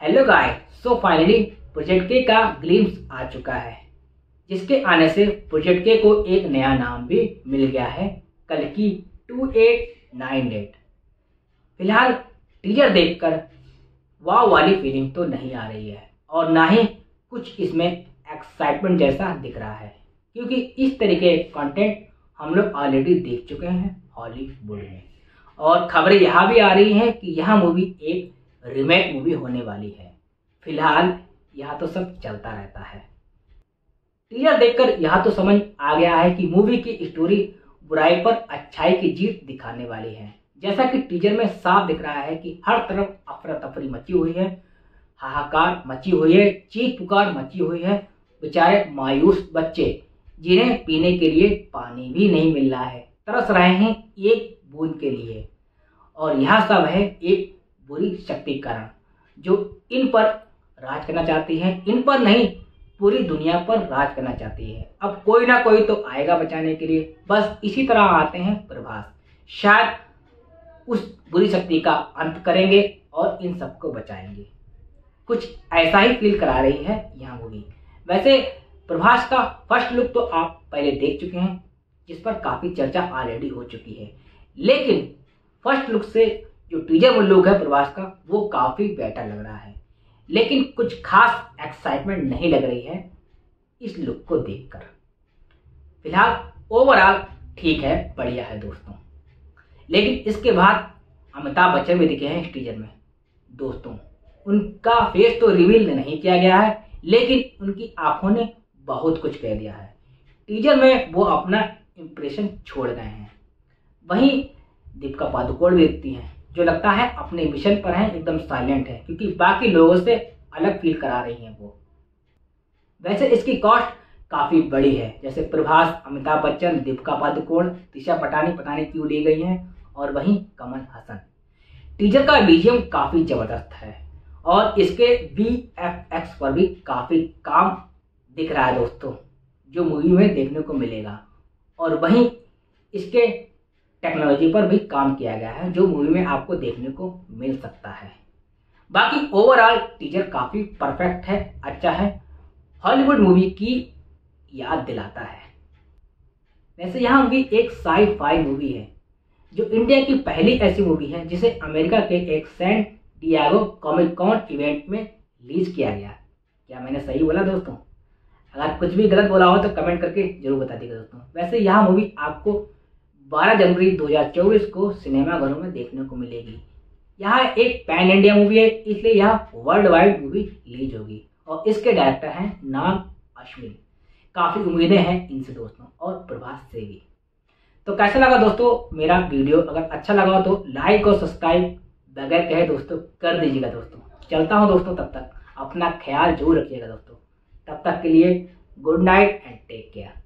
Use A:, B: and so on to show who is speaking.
A: Hello guys, so finally project K का glimpse आ चुका है, जिसके आने से प्रोजेक्ट के को एक नया नाम भी मिल गया है, कल्कि 2898। फिलहाल टीजर देखकर वाव वाली फीलिंग तो नहीं आ रही है और ना ही कुछ इसमें एक्साइटमेंट जैसा दिख रहा है, क्योंकि इस तरीके कंटेंट हम लोग ऑलरेडी देख चुके हैं हॉलीवुड में। और खबरें यहाँ भी आ रही हैं कि यह मूवी एक रीमेक मूवी होने वाली है। फिलहाल यह तो सब चलता रहता है। टीजर देखकर यह तो समझ आ गया है कि मूवी की स्टोरी बुराई पर अच्छाई की जीत दिखाने वाली है। जैसा कि टीजर में साफ दिख रहा है कि हर तरफ अफरा तफरी मची हुई है, हाहाकार मची हुई है, चीख पुकार मची हुई है। बेचारे मायूस बच्चे जिन्हें पीने के लिए पानी भी नहीं मिल रहा है, तरस रहे हैं एक बूंद के लिए। और यह सब है एक बुरी शक्ति कारण जो इन पर राज करना चाहती है, इन पर नहीं पूरी दुनिया पर राज करना चाहती है। अब कोई ना कोई तो आएगा बचाने के लिए, बस इसी तरह आते हैं प्रभास, शायद उस बुरी शक्ति का अंत करेंगे और इन सबको बचाएंगे। कुछ ऐसा ही फील करा रही है यह मूवी। वैसे प्रभास का फर्स्ट लुक तो आप पहले देख चुके हैं, जिस पर काफी चर्चा ऑलरेडी हो चुकी है, लेकिन फर्स्ट लुक से जो टीजर लुक है प्रभास का वो काफी बेटर लग रहा है। लेकिन कुछ खास एक्साइटमेंट नहीं लग रही है इस लुक को देखकर। फिलहाल ओवरऑल ठीक है, बढ़िया है दोस्तों। लेकिन इसके बाद अमिताभ बच्चन भी दिखे हैं इस टीजर में दोस्तों। उनका फेस तो रिवील नहीं किया गया है, लेकिन उनकी आंखों ने बहुत कुछ कह दिया है। टीजर में वो अपना इंप्रेशन छोड़ गए हैं। वहीं दीपिका पादुकोण भी दिखती हैं, जो लगता है अपने मिशन पर हैं, एकदम साइलेंट है, क्योंकि बाकी लोगों से अलग फील करा रही हैं वो। वैसे इसकी कॉस्ट काफी बड़ी है, जैसे प्रभास, अमिताभ बच्चन, दीपिका पादुकोण, दिशा पटानी पता नहीं क्यों ली गई हैं, और वहीं कमल हसन। टीजर का बीजीएम काफी जबरदस्त है और इसके VFX पर भी काफी काम दिख रहा है दोस्तों, जो मूवी में देखने को मिलेगा। और वहीं इसके टेक्नोलॉजी पर भी काम किया गया है, जो मूवी में आपको देखने को मिल सकता है। बाकी ओवरऑल टीजर काफी परफेक्ट है, अच्छा है, हॉलीवुड मूवी की याद दिलाता है। वैसे यह मूवी एक साई-फाई मूवी है, जो इंडिया की पहली ऐसी मूवी है जिसे अमेरिका के एक San Diego Comic Con event में रिलीज किया गया। क्या मैंने सही बोला दोस्तों? अगर कुछ भी गलत बोला हो तो कमेंट करके जरूर बता दीजिएगा दोस्तों। वैसे यह मूवी आपको 12 जनवरी 2024 को सिनेमाघरों में देखने को मिलेगी। यह एक पैन इंडिया मूवी है, इसलिए यह वर्ल्ड वाइड मूवी रिलीज होगी और इसके डायरेक्टर हैं नाग अश्विन। काफी उम्मीदें हैं इनसे दोस्तों, और प्रभास से भी। तो कैसा लगा दोस्तों मेरा वीडियो? अगर अच्छा लगा हो तो लाइक और सब्सक्राइब बगैर कहे दोस्तों कर दीजिएगा दोस्तों। चलता हूँ दोस्तों, तब तक अपना ख्याल जरूर रखिएगा दोस्तों। तब तक के लिए good night and take care.